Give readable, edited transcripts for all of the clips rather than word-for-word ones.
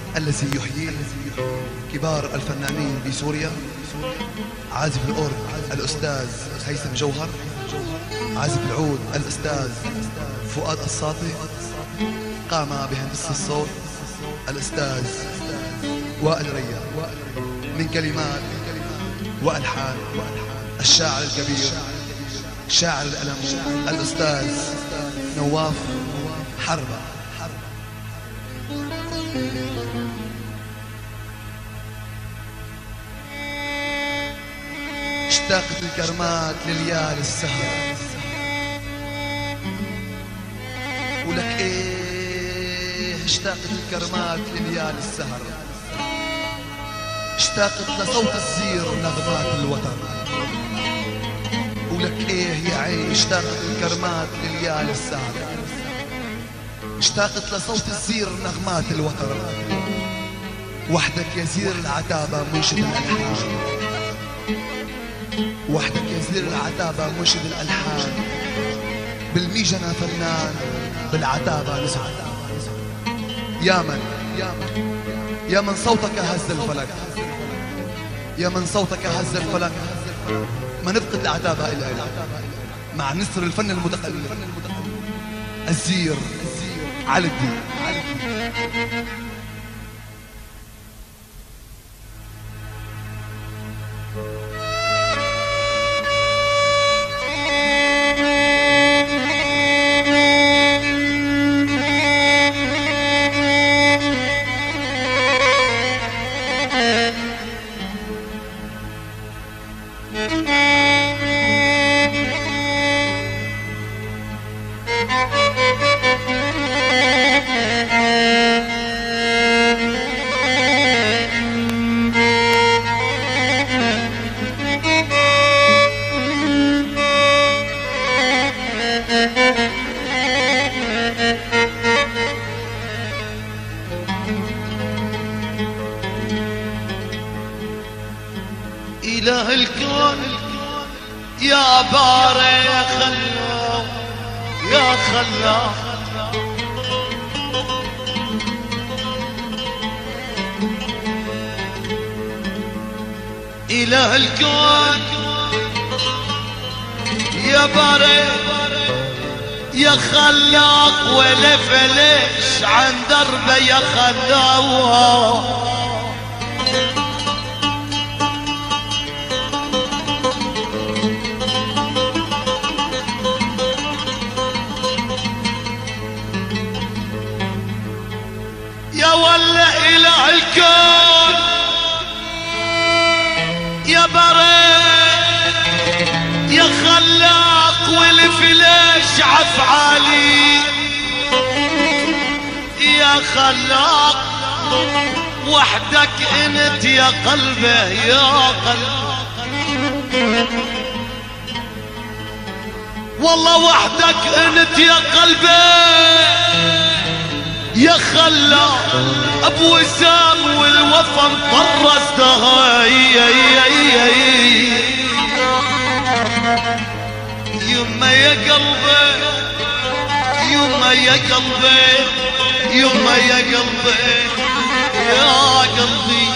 الذي يحيي كبار الفنانين بسوريا، عازف الأورج الأستاذ هيثم جوهر، عازف العود الأستاذ فؤاد الساطي، قام بهندسة الصوت الأستاذ وائل ريان، من كلمات وألحان الشاعر الكبير شاعر الألم الأستاذ نواف حربة. اشتاقت الكرمات لليال السهر، ولك ايه اشتاقت الكرمات لليال السهر، اشتاقت لصوت الزير ونغمات الوتر، ولك ايه يا عين اشتاقت الكرمات لليال السهر، اشتاقت لصوت الزير ونغمات الوتر، وحدك يا زير العتابة منشد الألحان، وحدك يا زير العتابة منشد الألحان، بالميجنة فنان بالعتابة نسعد، يا من صوتك هز الفلك، يا من صوتك هز الفلك، ما نفقد العتابة إلا مع نسر الفن المتقلب الزير على الدين. إله الكون يا باري يا خلاق يا خلاق، إله الكون يا باري يا خلاق، ولف ليش عن دربه يا خلاق، يا ولا إله الكون يا بريء يا خلاق، والفليش عفعالي يا خلاق، وحدك انت يا قلبه يا قلب، والله وحدك انت يا قلبه يا خلاق، ابو وسام والوفا طرزتها يما يا قلبي يما يا قلبي يما يا قلبي يا قلبي.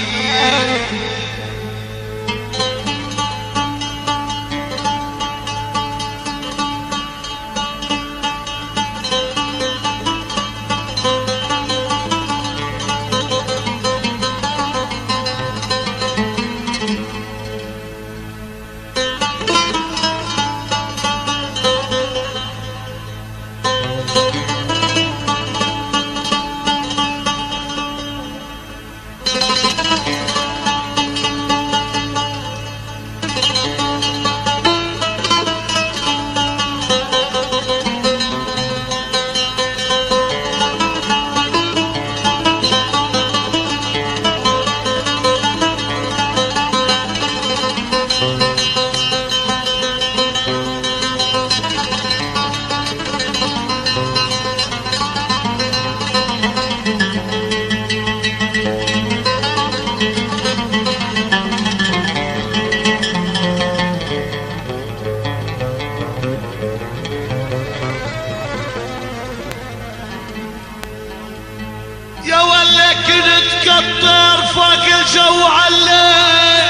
كالطير فوق الجو عليه،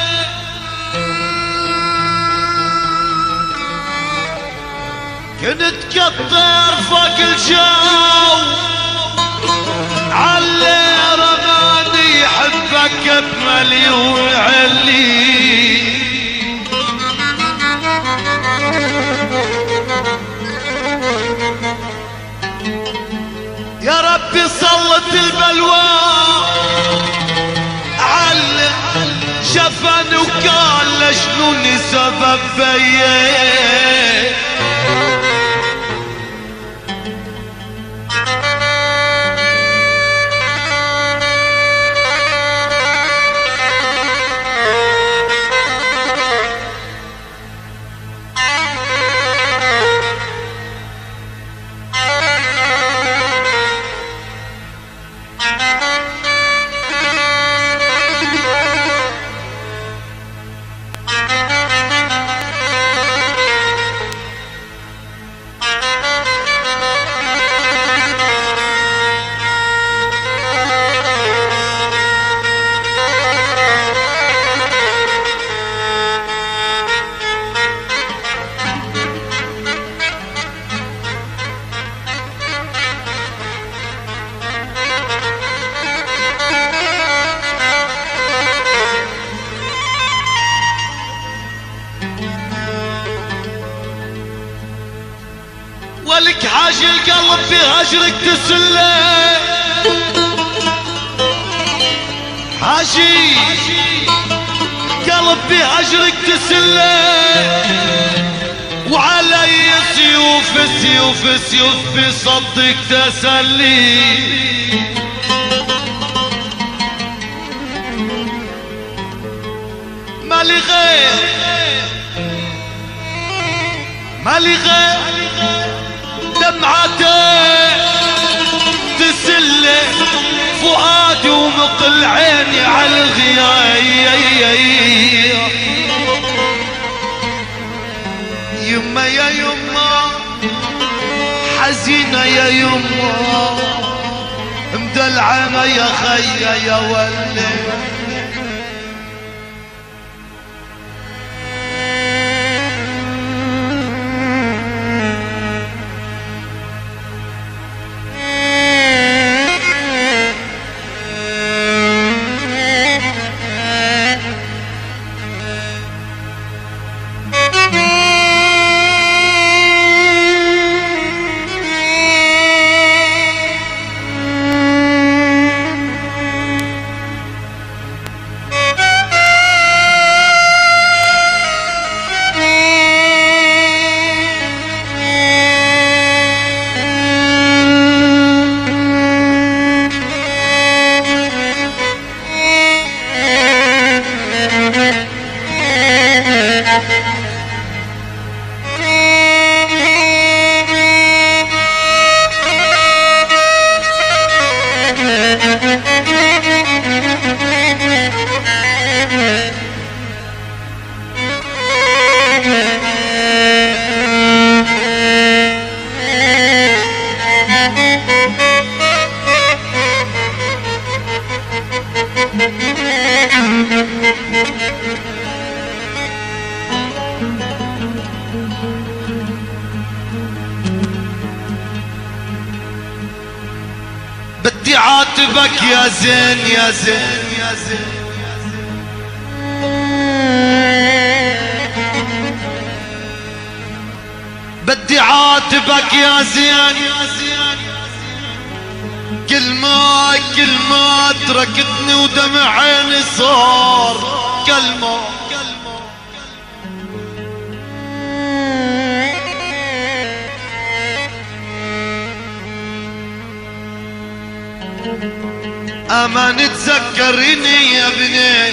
كنت كالطير فوق الجو علي، رماني حبك بمليون علي. يا ربي صلت البلوى على شفاني وقال لشنوني سبب بيه. ولك حاج القلب في هجرك تسله، حاجي قلب في هجرك تسله، وعلي سيوف سيوف سيوف بصدك تسلي. مالي غير مالي غير دمعته تسله فؤادي ومقل عيني على الغيايا. يما يا يما حزينة يا يما مدلعمة يا خيا يا ولي. بدي عاتبك يا زين يا زين يا زين، بدي عاتبك يا زين يا زين، كل ما تركتني ودمع عيني صار كلمة. أمان تذكرني يا ابني،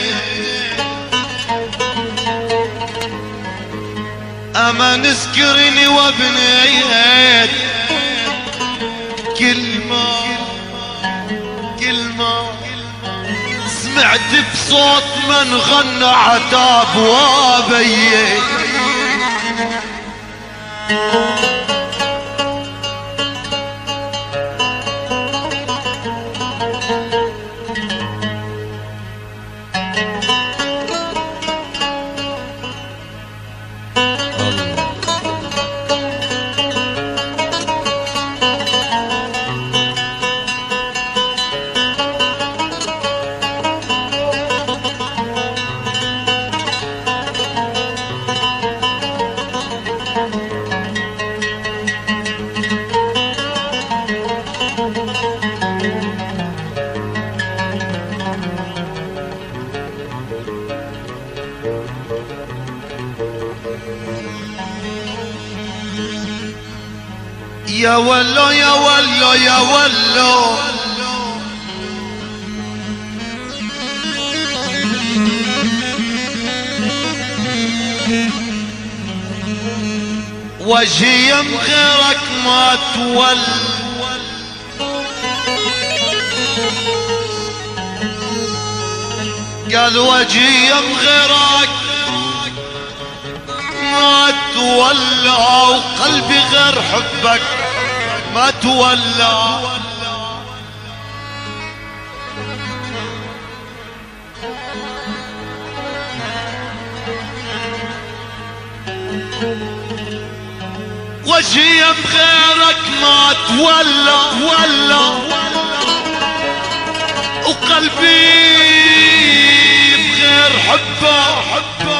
أمان اذكرني وابنيت، كلمة سمعت بصوت من غنى عتاب وابيت. يا ولو يا ولو يا ولو وجهي غيرك ما تول قال وجهي غيرك ما تولى وقلبي غير حبك ما تولى وجهي بغيرك ما تولى وقلبي بغير حبه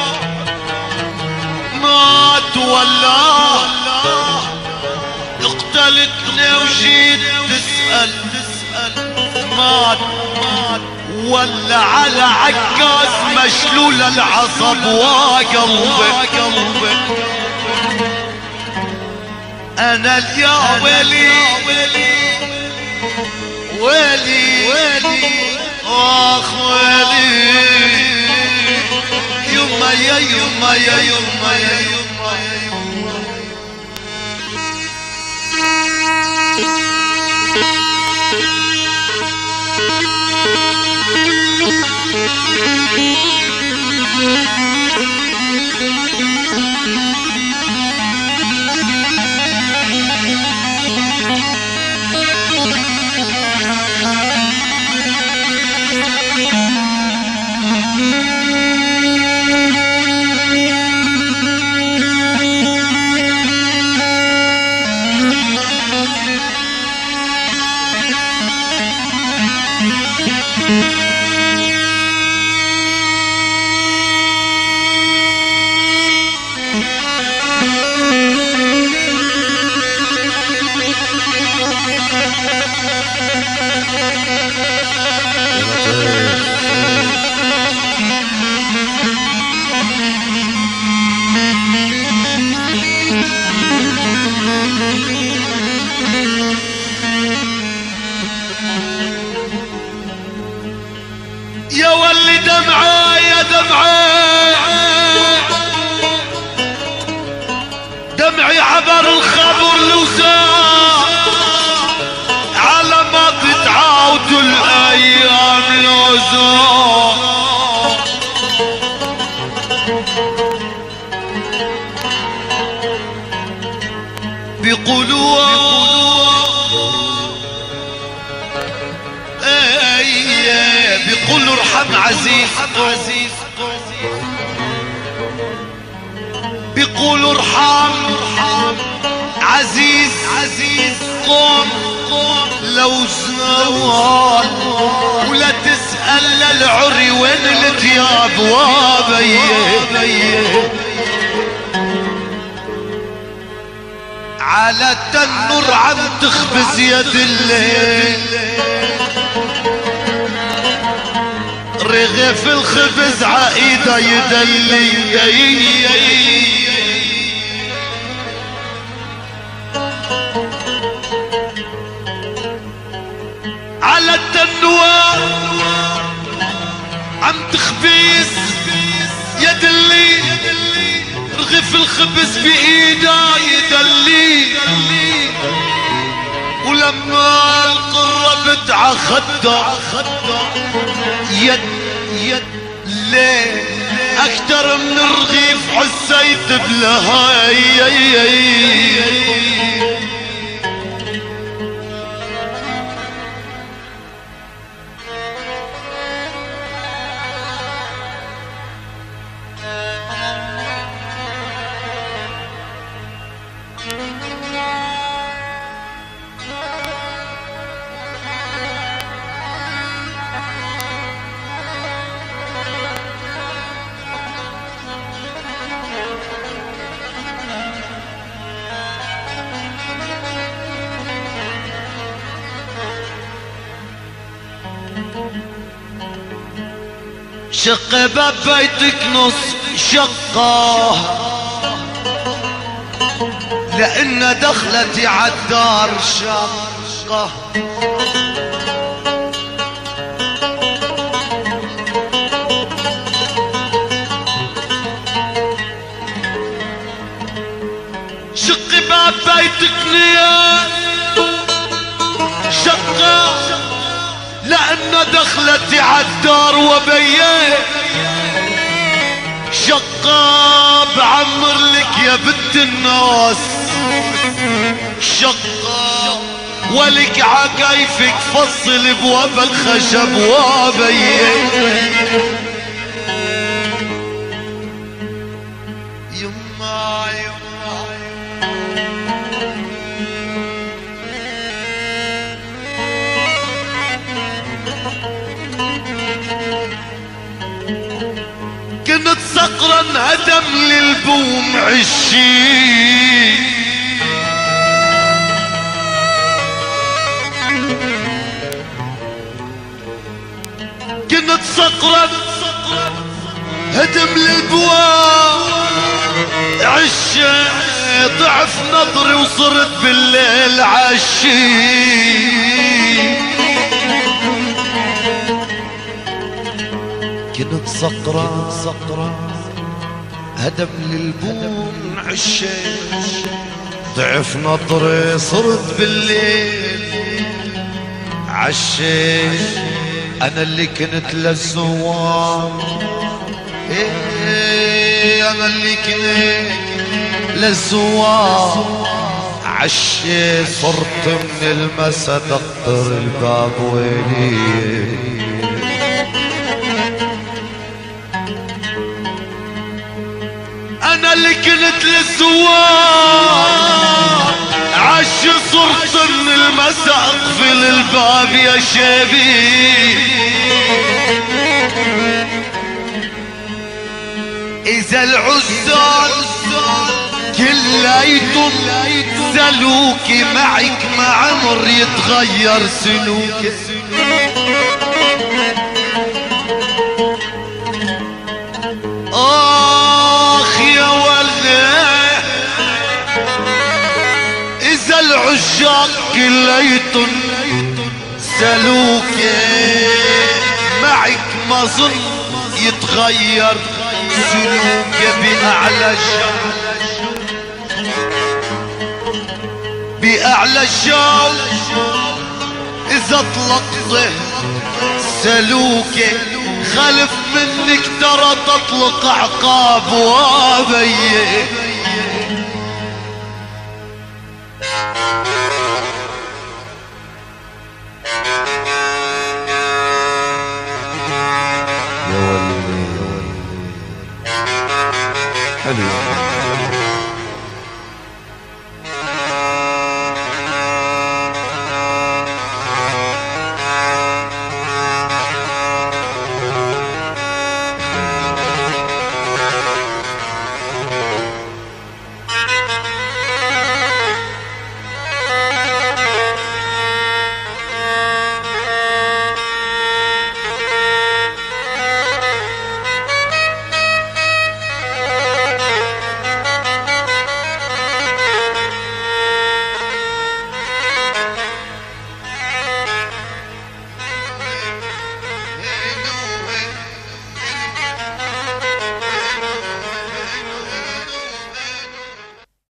ما تولى اقتلتني وجيت تسأل ما ولا على عكاز مشلول العصب وقلبك انا اليا ويلي اخ ويلي يما يا يما يا يما يا يما يا يما يا ولي دمعة يا دمعي عبر الخبر لوزان على ما تتعاود الايام لوزان بيقولوا بيقولوا ارحم عزيز بيقولوا ارحم عزيز قوم لو زوال ولا تسأل للعري وين الثياب وابيه على التنور عم تخبز يد الليل رغيف الخبز عايده يدلي على التنور عم تخبز يد اللي رغيف الخبز بايده يدلي ولما قربت عخده يد ليه اكتر من الرغيف حسيت بلهاي شق باب بيتك نص شقه لأن دخلتي عالدار شقة. شقي باب بيتك نية شقة، لأن دخلتي عالدار وبيه شقة. بعمر لك يا بنت الناس شقة، ولك عكايفك فصل بواب الخشب وبيه. يما يما كنت صقرا هدم للبوم عشي، كنت صقرا هدم للبوم عشي. ضعف نظري وصرت بالليل عشي، كنت صقرة هدم للبوم عشي. ضعف نظري صرت بالليل عشي. انا اللي كنت للزوار، انا اللي كنت للزوار عشي. صرت من المسا دقر الباب ويلي. انا اللي كنت للزوار عشي. صرت من المسا اقفل الباب يا شبي. اذا العزال كليتم سلوكي معك مع عمر يتغير سلوكي. اخ يا ولد اذا العشاق كليتم سلوكي معك ما ظن يتغير سلوكي. بأعلى الشوق بأعلى الشوق إذا طلقته سلوكي. خلف منك ترى تطلق عقاب وابيه. يا ولي حلو